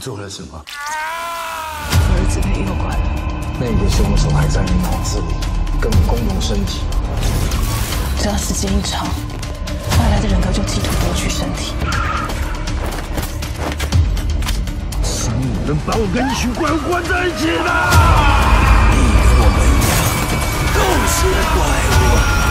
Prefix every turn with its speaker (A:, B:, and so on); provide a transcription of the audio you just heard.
A: 做了什么？
B: 儿子被诱拐了，
C: 那个凶手还在你脑子里，跟你共同身体。
B: 只要时间一长，外来的人格就企图夺取身体。
A: 是你们把我跟许关关在一起的！
D: 你和我们一样，都是怪物。